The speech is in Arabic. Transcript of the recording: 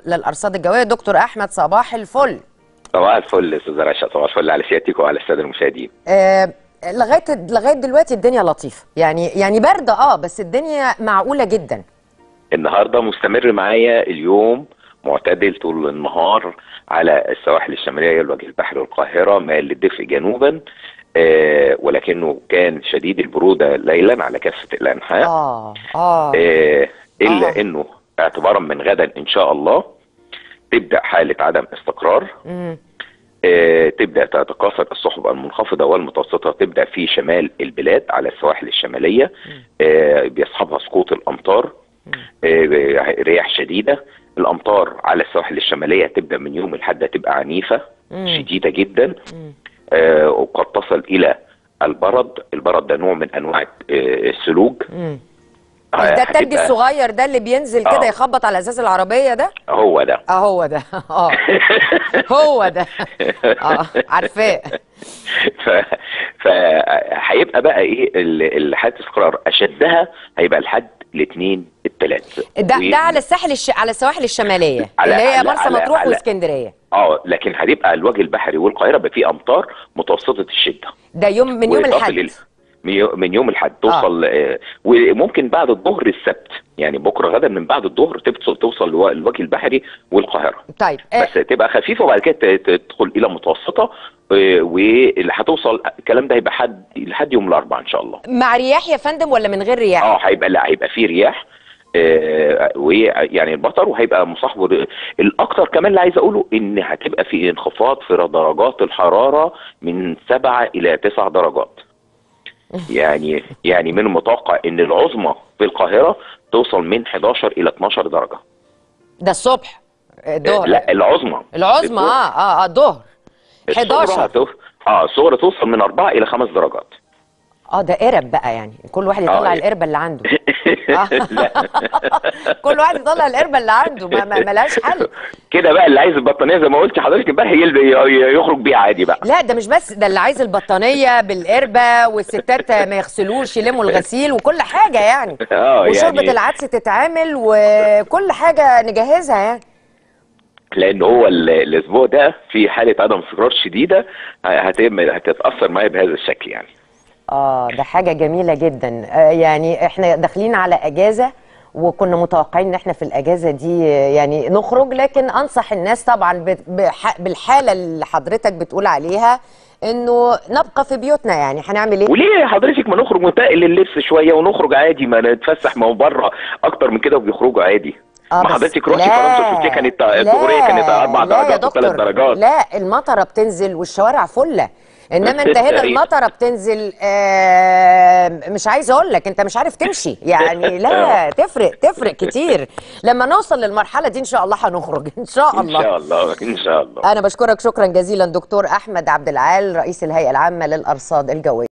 للأرصاد الجوية دكتور أحمد، صباح الفل. صباح الفل استاذ رشا، صباح الفل على سيادتك وعلى الساده المشاهدين. لغايه دلوقتي الدنيا لطيفه، يعني بارده بس الدنيا معقوله جدا. النهارده مستمر معايا اليوم معتدل طول النهار على السواحل الشماليه والوجه البحري والقاهره، مائل للدفء جنوبا، ولكنه كان شديد البروده ليلا على كافه الانحاء. الا انه اعتبارا من غدا ان شاء الله تبدا حاله عدم استقرار. تبدا تتكاثر السحب المنخفضه والمتوسطه، تبدا في شمال البلاد على السواحل الشماليه، بيصحبها سقوط الامطار، رياح شديده. الامطار على السواحل الشماليه تبدا من يوم الاحد تبقى عنيفه شديده جدا، وقد تصل الى البرد ده نوع من انواع الثلوج. ده التلج الصغير ده اللي بينزل كده يخبط على ازاز العربيه ده، هو ده هو ده هو ده عارفاه. فهيبقى بقى ايه حاله استقرار اشدها هيبقى لحد الاثنين الثلاث. ده على على السواحل الشماليه اللي هي مرسى مطروح واسكندريه. لكن هيبقى الوجه البحري والقاهره بقى فيه امطار متوسطه الشده. ده من يوم الاحد، من يوم الاحد توصل وممكن بعد الظهر السبت، يعني بكره غدا من بعد الظهر توصل للوجه البحري والقاهره. طيب بس تبقى خفيفه وبعد كده تدخل الى متوسطه، واللي هتوصل الكلام ده هيبقى لحد يوم الاربعاء ان شاء الله. مع رياح يا فندم ولا من غير رياح؟ هيبقى فيه رياح، ويعني المطر، وهيبقى مصاحبه الاكثر كمان. اللي عايز اقوله ان هتبقى في انخفاض في درجات الحراره من 7 إلى 9 درجات. يعني من المتوقع ان العظمى في القاهره توصل من 11 الى 12 درجه. ده الصبح؟ الظهر؟ لا، العظمى الظهر 11. الصغرى توصل من 4 الى 5 درجات. ده قرب بقى، يعني كل واحد يطلع القربه اللي عنده. كل واحد يطلع القربه اللي عنده، ملهاش حل. كده بقى اللي عايز البطانيه زي ما قلت حضرتك بقى يخرج بيها عادي بقى. لا، ده مش بس ده اللي عايز البطانيه بالقربه، والستات ما يغسلوش، يلموا الغسيل وكل حاجه يعني. وشوربه العدس تتعمل وكل حاجه نجهزها يعني. لان هو الاسبوع ده في حاله عدم استقرار شديده هتتاثر معايا بهذا الشكل يعني. ده حاجة جميلة جدا. يعني احنا داخلين على اجازة، وكنا متوقعين ان احنا في الاجازة دي يعني نخرج، لكن انصح الناس طبعا بالحالة اللي حضرتك بتقول عليها انه نبقى في بيوتنا. يعني هنعمل ايه؟ وليه حضرتك ما نخرج ونتقل اللبس شوية ونخرج عادي، ما نتفسح، ما هو بره اكتر من كده وبيخرجوا عادي. ما حضرتك رحتي فرنسا شفتي كانت الظهرية كانت 4 درجات و3 درجات. لا، المطرة بتنزل والشوارع فلة، انما انت هنا المطره بتنزل مش عايزه اقول لك انت مش عارف تمشي يعني. لا، تفرق كتير. لما نوصل للمرحله دي ان شاء الله هنخرج ان شاء الله. ان شاء الله. انا بشكرك شكرا جزيلا دكتور احمد عبد العال، رئيس الهيئه العامه للارصاد الجويه.